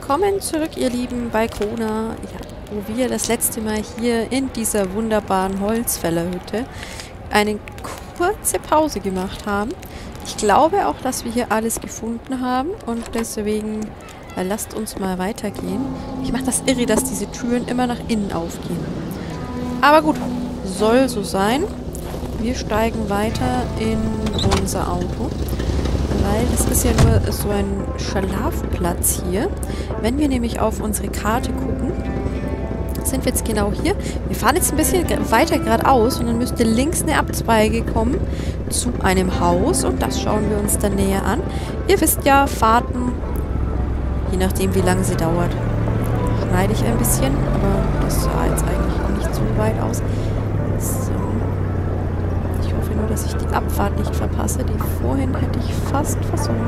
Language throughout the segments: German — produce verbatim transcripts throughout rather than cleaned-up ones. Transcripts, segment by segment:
Willkommen zurück, ihr Lieben, bei Kona, ja, wo wir das letzte Mal hier in dieser wunderbaren Holzfällerhütte eine kurze Pause gemacht haben. Ich glaube auch, dass wir hier alles gefunden haben und deswegen äh, lasst uns mal weitergehen. Ich mache das irre, dass diese Türen immer nach innen aufgehen. Aber gut, soll so sein. Wir steigen weiter in unser Auto. Weil das ist ja nur so ein Schlafplatz hier. Wenn wir nämlich auf unsere Karte gucken, sind wir jetzt genau hier. Wir fahren jetzt ein bisschen weiter geradeaus und dann müsste links eine Abzweige kommen zu einem Haus und das schauen wir uns dann näher an. Ihr wisst ja, Fahrten, je nachdem wie lange sie dauert, schneide ich ein bisschen, aber das sah jetzt eigentlich auch nicht so weit aus. So. Nur, dass ich die Abfahrt nicht verpasse. Die vorhin hätte ich fast versäumt.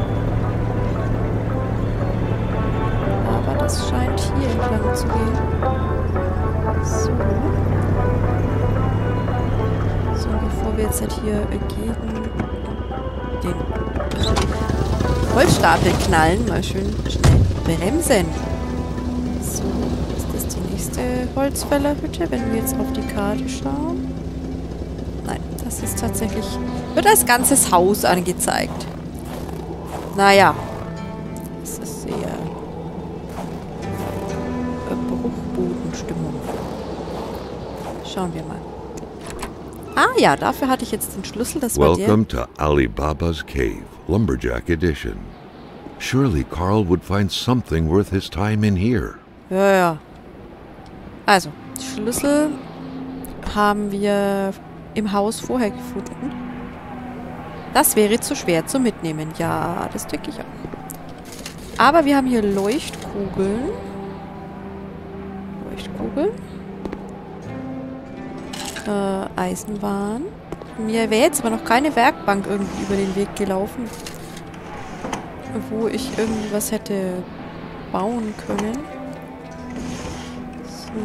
Aber das scheint hier entlang zu gehen. So. So, bevor wir jetzt halt hier gegen den Holzstapel knallen, mal schön schnell bremsen. So, ist das die nächste Holzfällerhütte, wenn wir jetzt auf die Karte schauen? Nein, das ist tatsächlich... Wird als ganzes Haus angezeigt. Naja. Das ist sehr... Bruchbodenstimmung. Schauen wir mal. Ah ja, dafür hatte ich jetzt den Schlüssel. Das war der. Welcome to Alibaba's Cave, Lumberjack Edition. Surely Carl would find something worth his time in here. Ja, ja. Also, Schlüssel haben wir... im Haus vorher gefunden. Das wäre zu schwer zum Mitnehmen. Ja, das denke ich auch. Aber wir haben hier Leuchtkugeln. Leuchtkugeln. Äh, Eisenbahn. Mir wäre jetzt aber noch keine Werkbank irgendwie über den Weg gelaufen, wo ich irgendwie was hätte bauen können. So.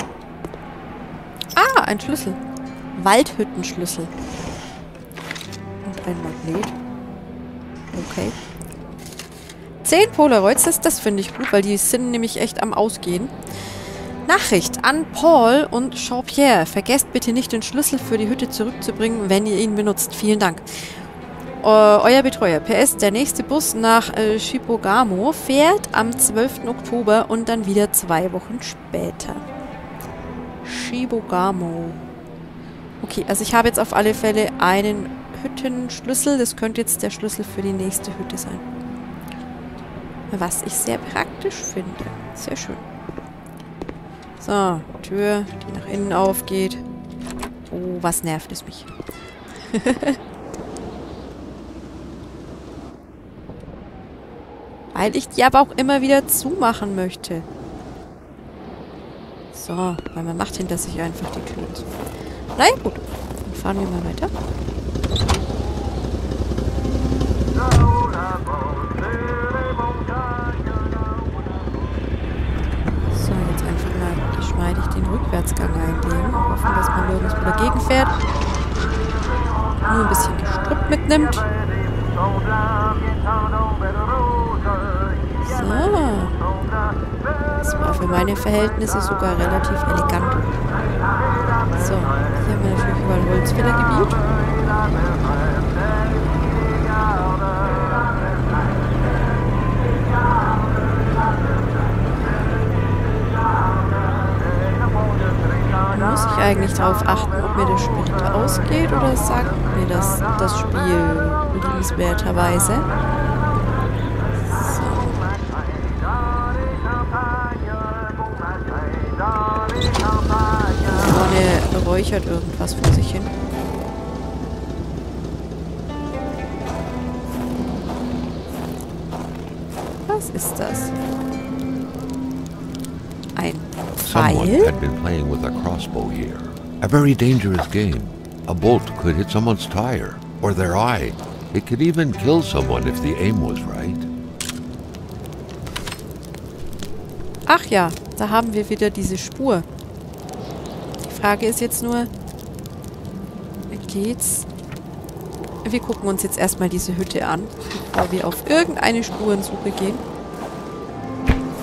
Ah, ein Schlüssel. Waldhüttenschlüssel. Und ein Magnet. Okay. Zehn Polaroids, das, das finde ich gut, weil die sind nämlich echt am Ausgehen. Nachricht an Paul und Jean-Pierre. Vergesst bitte nicht, den Schlüssel für die Hütte zurückzubringen, wenn ihr ihn benutzt. Vielen Dank. Uh, euer Betreuer. P S. Der nächste Bus nach äh, Shibogamo fährt am zwölften Oktober und dann wieder zwei Wochen später. Shibogamo. Okay, also ich habe jetzt auf alle Fälle einen Hüttenschlüssel. Das könnte jetzt der Schlüssel für die nächste Hütte sein. Was ich sehr praktisch finde. Sehr schön. So, Tür, die nach innen aufgeht. Oh, was nervt es mich. Weil ich die aber auch immer wieder zumachen möchte. So, weil man macht hinter sich einfach die Tür zu. Na ja, gut. Dann fahren wir mal weiter. So, jetzt einfach mal geschmeidig den Rückwärtsgang einlegen. Hoffen, dass man nirgendwo dagegen fährt. Nur ein bisschen Gestrüpp mitnimmt. So. Das war für meine Verhältnisse sogar relativ elegant. So, hier haben wir natürlich überall Holzfällergebiet. Muss ich eigentlich darauf achten, ob mir der Sprit ausgeht oder sagt mir das, das Spiel liebenswerterweise? Vorne räuchert irgendwas vor sich hin. Was ist das? Ein Pfeil? Someone had been playing with a crossbow here. A very dangerous game. A bolt could hit someone's tire or their eye. It could even kill someone if the aim was right. Ach ja, da haben wir wieder diese Spur. Die Frage ist jetzt nur, geht's? Wir gucken uns jetzt erstmal diese Hütte an, bevor wir auf irgendeine Spurensuche gehen.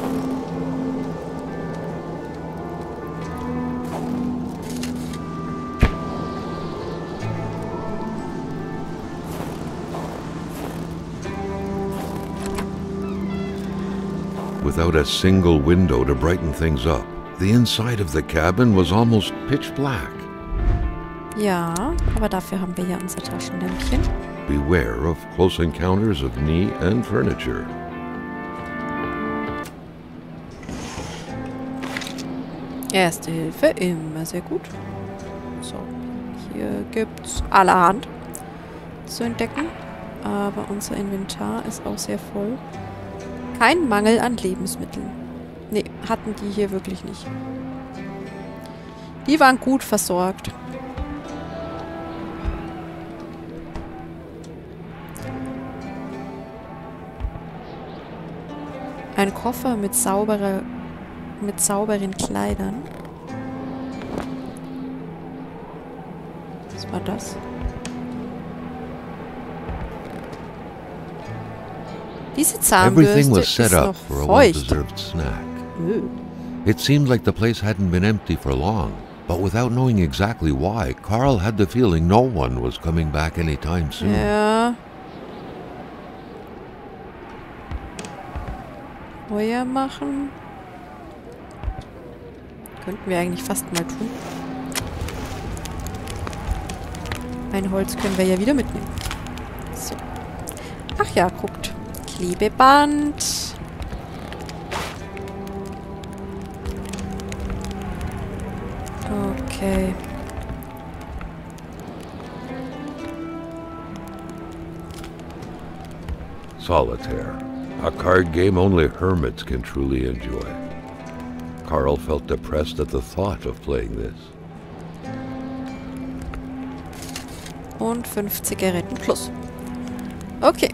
without a single window to brighten things up. The inside of the cabin was almost pitch black. Ja, aber dafür haben wir ja unser Taschenlämpchen. Beware of close encounters of knee and furniture. Erste Hilfe, immer sehr gut. So, hier gibt's allerhand zu entdecken. Aber unser Inventar ist auch sehr voll. Kein Mangel an Lebensmitteln. Nee, hatten die hier wirklich nicht. Die waren gut versorgt. Ein Koffer mit sauberer, mit sauberen Kleidern. Was war das? Diese Everything Zahnbürste was set ist up noch for a feucht. well-deserved snack. Öh. It seemed like the place hadn't been empty for long, but without knowing exactly why, Carl had the feeling no one was coming back anytime soon. Ja. Feuer machen. Könnten wir eigentlich fast mal tun. Ein Holz können wir ja wieder mitnehmen. So. Ach ja, guckt. Klebeband. Okay. Solitaire. A card game only hermits can truly enjoy. Carl felt depressed at the thought of playing this. Und fünf Zigaretten plus. Okay.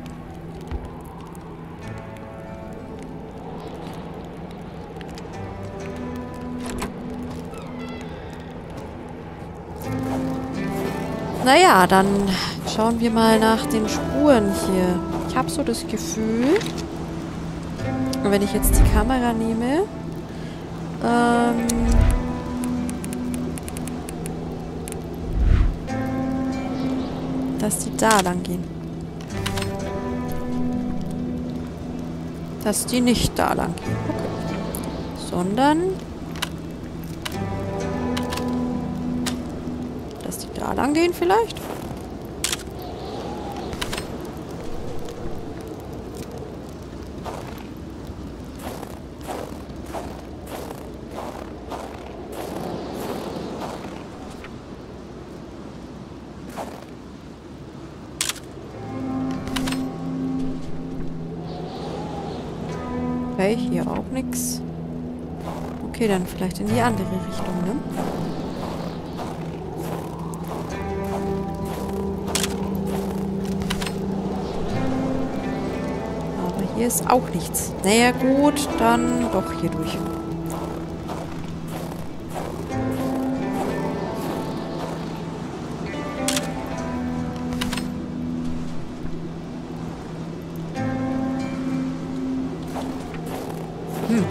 Naja, dann schauen wir mal nach den Spuren hier. Ich habe so das Gefühl, wenn ich jetzt die Kamera nehme, ähm, dass die da lang gehen. Dass die nicht da lang gehen. Okay. Sondern dass die da lang gehen vielleicht. Okay, hier auch nichts. Okay, dann vielleicht in die andere Richtung, ne? Aber hier ist auch nichts. Naja, gut, dann doch hier durch. Hm.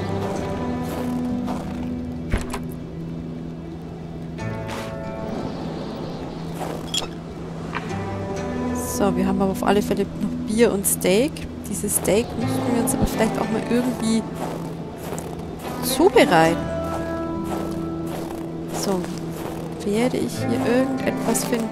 So, wir haben aber auf alle Fälle noch Bier und Steak. Dieses Steak müssten wir uns aber vielleicht auch mal irgendwie zubereiten. So, werde ich hier irgendetwas finden?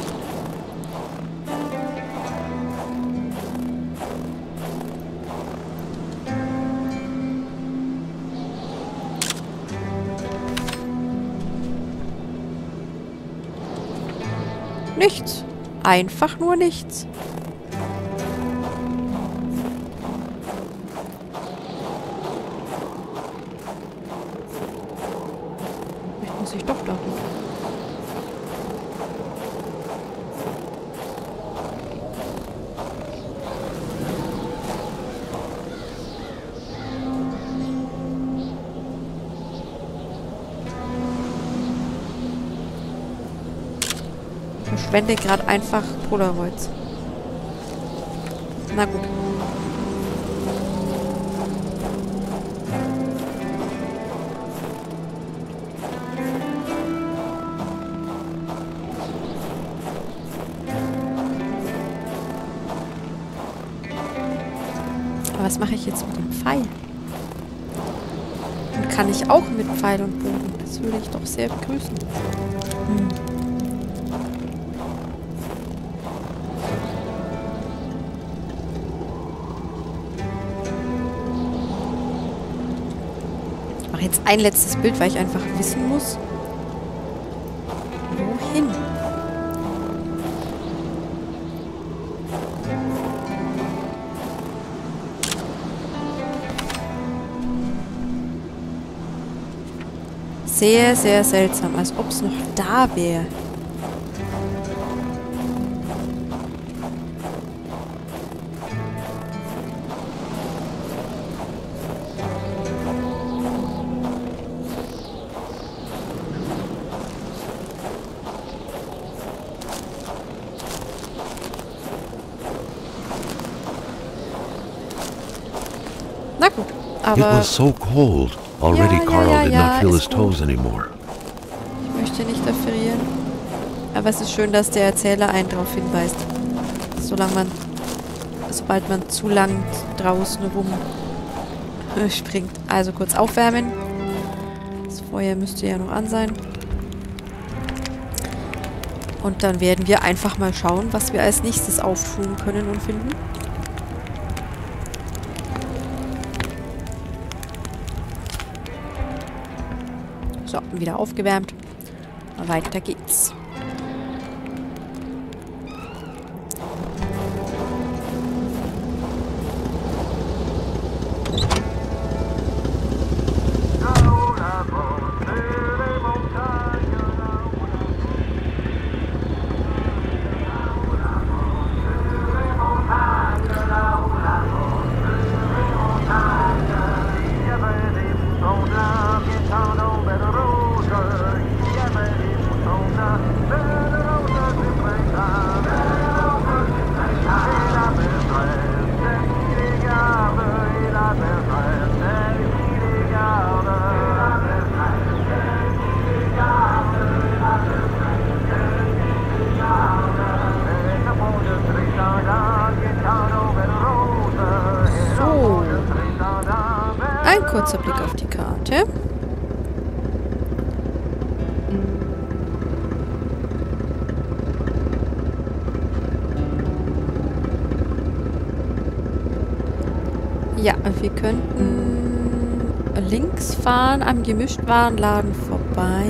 Nichts. Einfach nur nichts. Vielleicht muss ich doch da hoch. Verschwende gerade einfach Polaroids. Na gut. Aber was mache ich jetzt mit dem Pfeil? kann ich auch mit Pfeil und Bogen. Das würde ich doch sehr begrüßen. Hm. Ich mache jetzt ein letztes Bild, weil ich einfach wissen muss, wohin. Sehr, sehr seltsam, als ob es noch da wäre. Na gut, aber... It was so cold. Already Ja, ja, Carl ja, did ja, not feel ist his toes anymore. Ich möchte nicht offerieren. Aber es ist schön, dass der Erzähler einen darauf hinweist. Solange man, sobald man zu lang draußen rum äh, springt. Also kurz aufwärmen. Das Feuer müsste ja noch an sein. Und dann werden wir einfach mal schauen, was wir als nächstes auftun können und finden. So, wieder aufgewärmt. Weiter geht's. Ein kurzer Blick auf die Karte. Ja, wir könnten links fahren, am Gemischtwarenladen vorbei.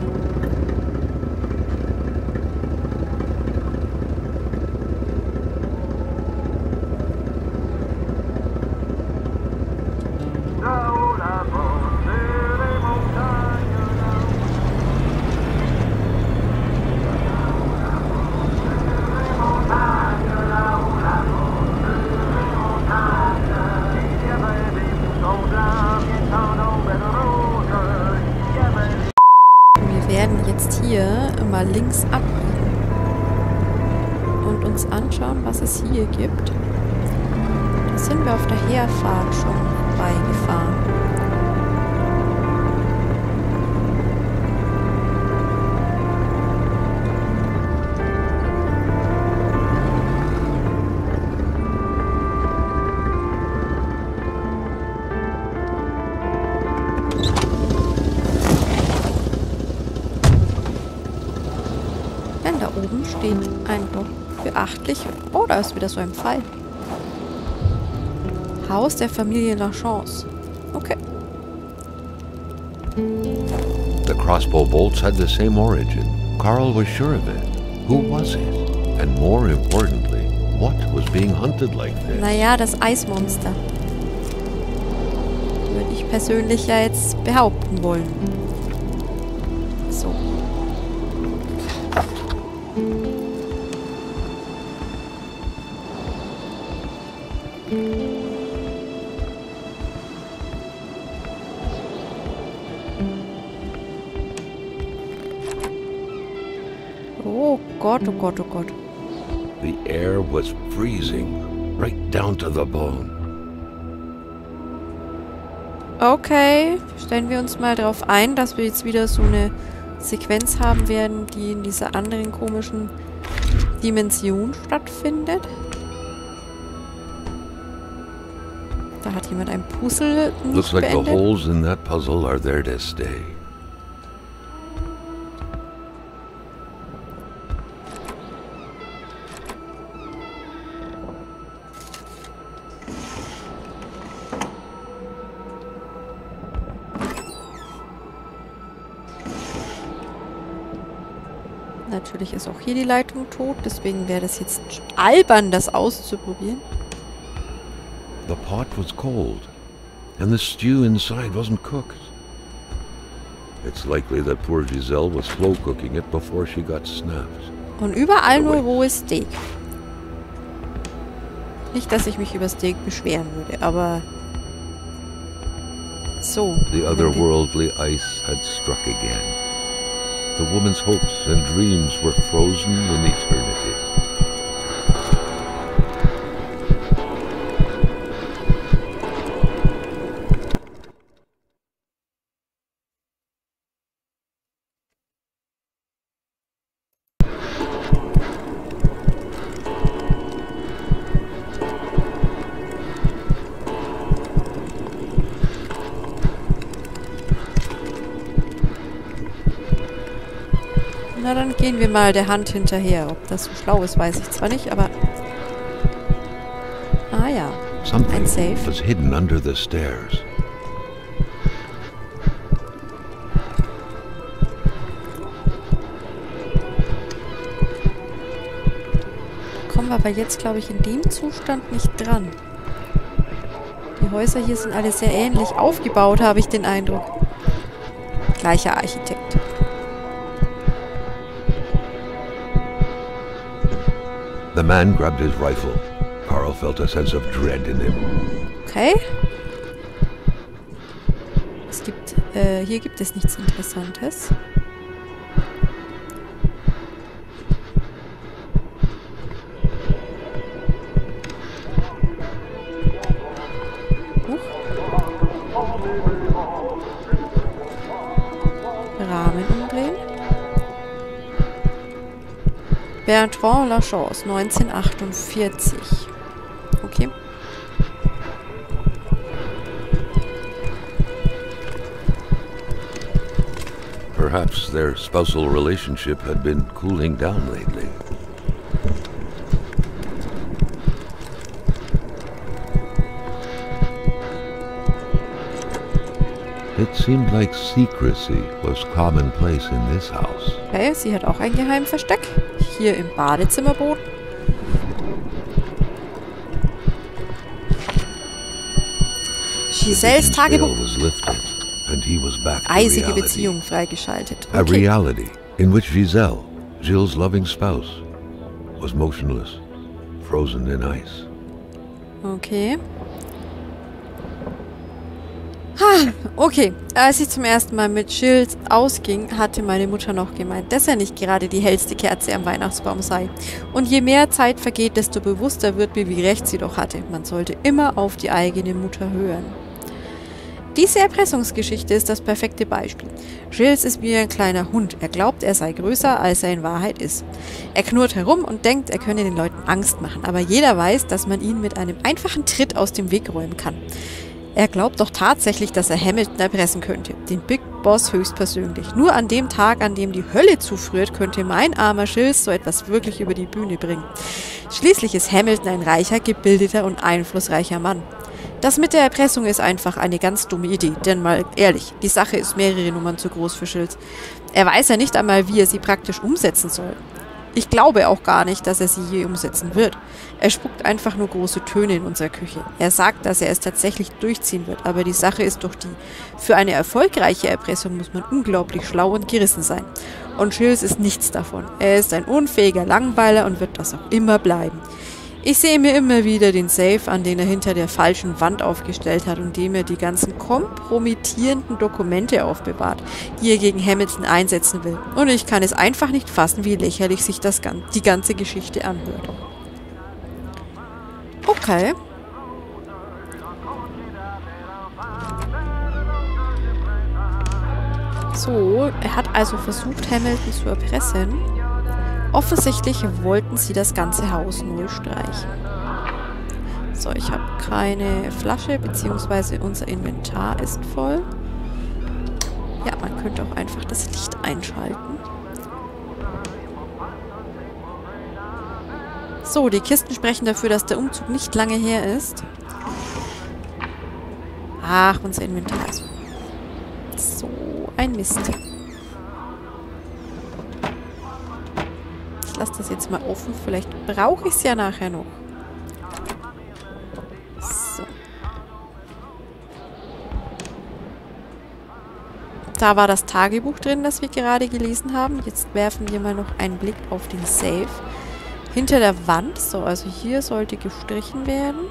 Hier mal links abbiegen und uns anschauen, was es hier gibt. Da sind wir auf der Herfahrt schon vorbeigefahren. Da oben steht ein doch beachtlich... Oh, da ist wieder so ein Pfeil. Haus der Familie Lachance. Okay. The crossbow bolts had the same origin. Carl was sure of it. Who was it? And more importantly, what was being hunted like this? Naja, das Eismonster. Würde ich persönlich ja jetzt behaupten wollen. So. Oh Gott, oh Gott, oh Gott. The air was freezing, right down to the bone. Okay, stellen wir uns mal darauf ein, dass wir jetzt wieder so eine Sequenz haben werden, die in dieser anderen komischen Dimension stattfindet. Da hat jemand ein Puzzle nicht Looks like the beendet. holes in that puzzle are there to stay. Natürlich ist auch hier die Leitung tot, deswegen wäre das jetzt albern, das auszuprobieren. The pot was cold, and the stew inside wasn't cooked. It's likely that poor Giselle was slow cooking it before she got snapped. Und überall nur rohes Steak. Nicht, dass ich mich über Steak beschweren würde, aber so. The otherworldly ice had struck again. The woman's hopes and dreams were frozen in eternity. Na, dann gehen wir mal der Hand hinterher. Ob das so schlau ist, weiß ich zwar nicht, aber... Ah ja, Something ein Safe. was hidden under the stairs. Kommen wir aber jetzt, glaube ich, in dem Zustand nicht dran. Die Häuser hier sind alle sehr ähnlich aufgebaut, habe ich den Eindruck. Gleicher Architekt. The man grabbed his rifle. Carl felt a sense of dread in him. Okay. Es gibt, äh, hier gibt es nichts Interessantes. Huch. Rahmen umdrehen. Bertrand Lachance, neunzehnhundertachtundvierzig. Okay. Perhaps their spousal relationship had been cooling down lately. It seemed like secrecy was commonplace in this house. Okay, sie hat auch ein Geheimversteck. Hier im Badezimmerboden. Giselles Tagebuch. Was lifted, and he was back to Eisige reality. Beziehung freigeschaltet. A Okay. reality in which Giselle, Gilles' loving spouse, was motionless, frozen in ice. Okay. Ha, okay. Als ich zum ersten Mal mit Gilles ausging, hatte meine Mutter noch gemeint, dass er nicht gerade die hellste Kerze am Weihnachtsbaum sei. Und je mehr Zeit vergeht, desto bewusster wird mir, wie recht sie doch hatte. Man sollte immer auf die eigene Mutter hören. Diese Erpressungsgeschichte ist das perfekte Beispiel. Gilles ist wie ein kleiner Hund. Er glaubt, er sei größer, als er in Wahrheit ist. Er knurrt herum und denkt, er könne den Leuten Angst machen. Aber jeder weiß, dass man ihn mit einem einfachen Tritt aus dem Weg räumen kann. Er glaubt doch tatsächlich, dass er Hamilton erpressen könnte. Den Big Boss höchstpersönlich. Nur an dem Tag, an dem die Hölle zufriert, könnte mein armer Gilles so etwas wirklich über die Bühne bringen. Schließlich ist Hamilton ein reicher, gebildeter und einflussreicher Mann. Das mit der Erpressung ist einfach eine ganz dumme Idee, denn mal ehrlich, die Sache ist mehrere Nummern zu groß für Gilles. Er weiß ja nicht einmal, wie er sie praktisch umsetzen soll. Ich glaube auch gar nicht, dass er sie je umsetzen wird. Er spuckt einfach nur große Töne in unserer Küche. Er sagt, dass er es tatsächlich durchziehen wird, aber die Sache ist doch die. Für eine erfolgreiche Erpressung muss man unglaublich schlau und gerissen sein. Und Gilles ist nichts davon. Er ist ein unfähiger Langweiler und wird das auch immer bleiben. Ich sehe mir immer wieder den Safe an, den er hinter der falschen Wand aufgestellt hat und dem er die ganzen kompromittierenden Dokumente aufbewahrt, die er gegen Hamilton einsetzen will. Und ich kann es einfach nicht fassen, wie lächerlich sich das, die ganze Geschichte anhört. Okay. So, er hat also versucht, Hamilton zu erpressen. Offensichtlich wollten sie das ganze Haus neu streichen. So, ich habe keine Flasche, beziehungsweise unser Inventar ist voll. Ja, man könnte auch einfach das Licht einschalten. So, die Kisten sprechen dafür, dass der Umzug nicht lange her ist. Ach, unser Inventar ist so ein Mist. Ich lasse das jetzt mal offen. Vielleicht brauche ich es ja nachher noch. So. Da war das Tagebuch drin, das wir gerade gelesen haben. Jetzt werfen wir mal noch einen Blick auf den Safe. Hinter der Wand. So, also hier sollte gestrichen werden.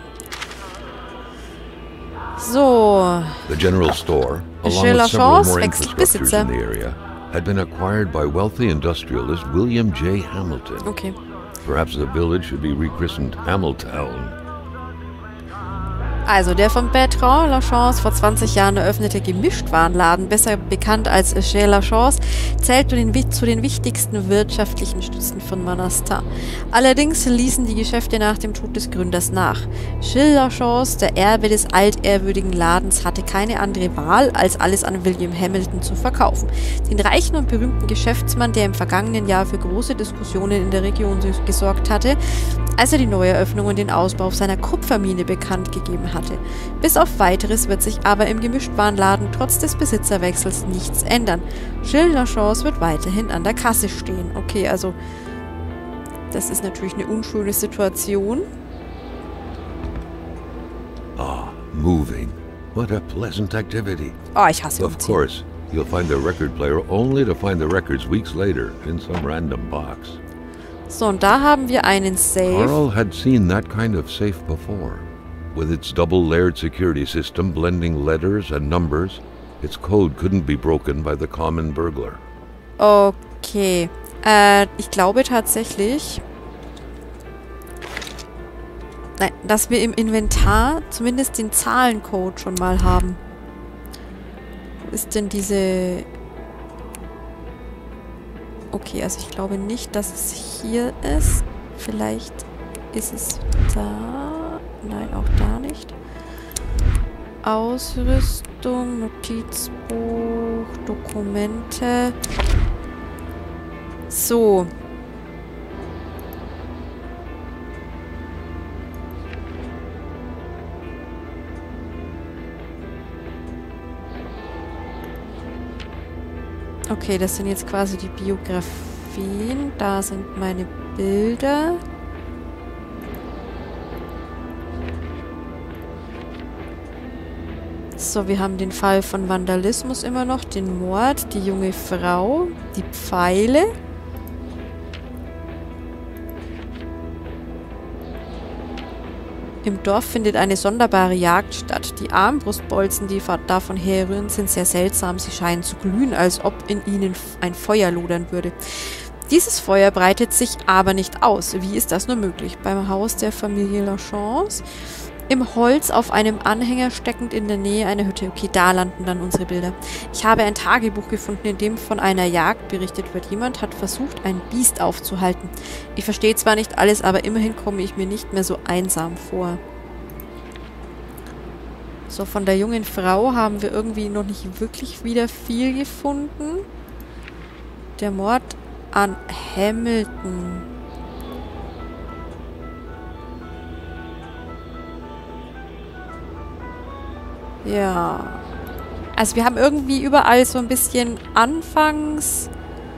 So. The general store, along Chez with several Lachance more wechselt infrastructures Besitzer. in the area, had been acquired by wealthy industrialist William J. Hamilton. Okay. Perhaps the village should be rechristened Hamiltown. Also, der von Bertrand Lachance vor zwanzig Jahren eröffnete Gemischtwarenladen, besser bekannt als Chez Lachance, zählt zu den, zu den wichtigsten wirtschaftlichen Stützen von Manastin. Allerdings ließen die Geschäfte nach dem Tod des Gründers nach. Chez Lachance, der Erbe des altehrwürdigen Ladens, hatte keine andere Wahl, als alles an William Hamilton zu verkaufen. Den reichen und berühmten Geschäftsmann, der im vergangenen Jahr für große Diskussionen in der Region gesorgt hatte, als er die Neueröffnung und den Ausbau seiner Kupfermine bekannt gegeben hatte. Bis auf Weiteres wird sich aber im Gemischtwarenladen trotz des Besitzerwechsels nichts ändern. Chez Lachance wird weiterhin an der Kasse stehen. Okay, also das ist natürlich eine unschöne Situation. Ah, moving. What a pleasant activity. Oh, ich hasse Of Umziehen. course, you'll find the record player only to find the records weeks later in some random box. So, und da haben wir einen Safe. Carl had seen that kind of safe before. With its double-layered security system blending letters and numbers, its code couldn't be broken by the common burglar. Okay. Äh, ich glaube tatsächlich, nein, dass wir im Inventar zumindest den Zahlencode schon mal haben. Wo ist denn diese... Okay, also ich glaube nicht, dass es hier ist. Vielleicht ist es da. Nein, auch da nicht. Ausrüstung, Notizbuch, Dokumente. So. Okay, das sind jetzt quasi die Biografien. Da sind meine Bilder. So, wir haben den Fall von Vandalismus immer noch, den Mord, die junge Frau, die Pfeile. Im Dorf findet eine sonderbare Jagd statt. Die Armbrustbolzen, die davon herrühren, sind sehr seltsam. Sie scheinen zu glühen, als ob in ihnen ein Feuer lodern würde. Dieses Feuer breitet sich aber nicht aus. Wie ist das nur möglich? Beim Haus der Familie Lachance. Im Holz auf einem Anhänger steckend in der Nähe einer Hütte. Okay, da landen dann unsere Bilder. Ich habe ein Tagebuch gefunden, in dem von einer Jagd berichtet wird. Jemand hat versucht, ein Biest aufzuhalten. Ich verstehe zwar nicht alles, aber immerhin komme ich mir nicht mehr so einsam vor. So, von der jungen Frau haben wir irgendwie noch nicht wirklich wieder viel gefunden. Der Mord an Hamilton. Ja. Also wir haben irgendwie überall so ein bisschen anfangs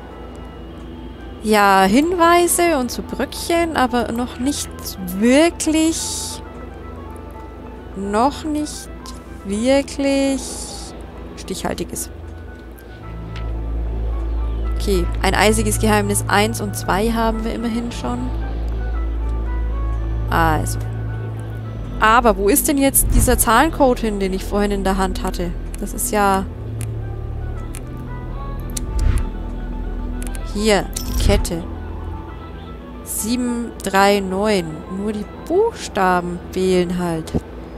ja Hinweise und so Bröckchen, aber noch nicht wirklich noch nicht wirklich stichhaltiges. Okay, ein eisiges Geheimnis eins und zwei haben wir immerhin schon. Also. Aber wo ist denn jetzt dieser Zahlencode hin, den ich vorhin in der Hand hatte? Das ist ja... Hier, die Kette. sieben drei neun. Nur die Buchstaben fehlen halt.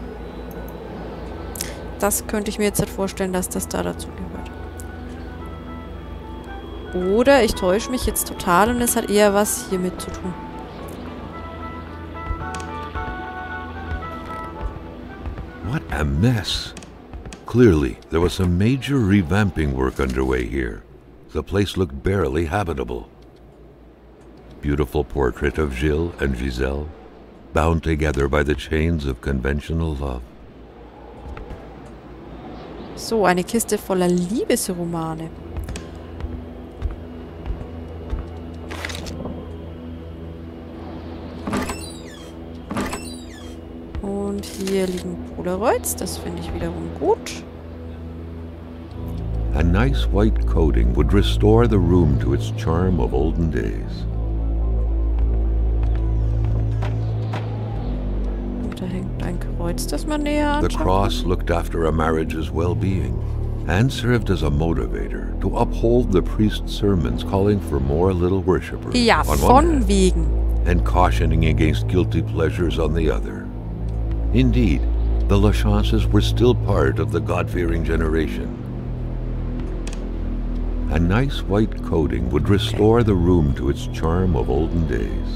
Das könnte ich mir jetzt nicht vorstellen, dass das da dazu gehört. Oder ich täusche mich jetzt total und es hat eher was hiermit zu tun. A mess. Clearly, there was some major revamping work underway here. The place looked barely habitable. Beautiful portrait of Gilles and Giselle, bound together by the chains of conventional love. So, eine Kiste voller Liebesromane. Und hier liegen Polaroids, das finde ich wiederum gut. A nice white coating would restore the room to its charm of olden days. Und da hängt ein Kreuz, das man näher anschaut. The cross looked after a marriage's well-being and served as a motivator to uphold the priest's sermons calling for more little worshippers Ja, on one von hand, wegen. and cautioning against guilty pleasures on the other. Indeed, the Lachances were still part of the God-fearing generation. A nice white coating would restore the room to its charm of olden days.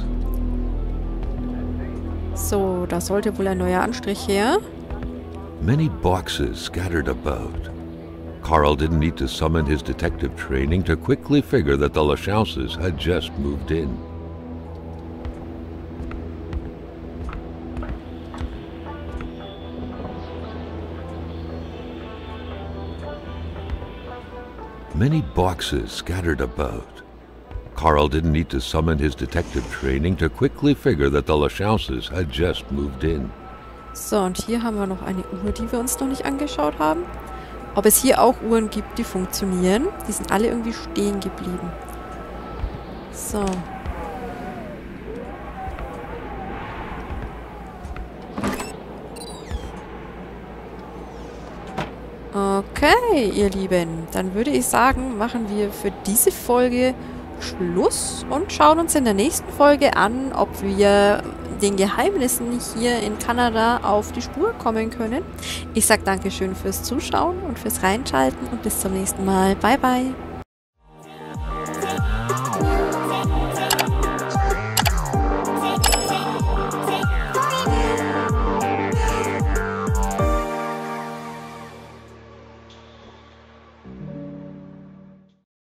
So, da sollte wohl ein neuer Anstrich her. Many boxes scattered about. Carl didn't need to summon his detective training to quickly figure that the Lachances had just moved in. Many boxes scattered about. Carl didn't need to summon his detective training to quickly figure that the Lachances had just moved in. So, und hier haben wir noch eine Uhr, die wir uns noch nicht angeschaut haben. Ob es hier auch Uhren gibt, die funktionieren. Die sind alle irgendwie stehen geblieben. So. Okay, ihr Lieben. Dann würde ich sagen, machen wir für diese Folge Schluss und schauen uns in der nächsten Folge an, ob wir den Geheimnissen hier in Kanada auf die Spur kommen können. Ich sage Dankeschön fürs Zuschauen und fürs Reinschalten und bis zum nächsten Mal. Bye, bye.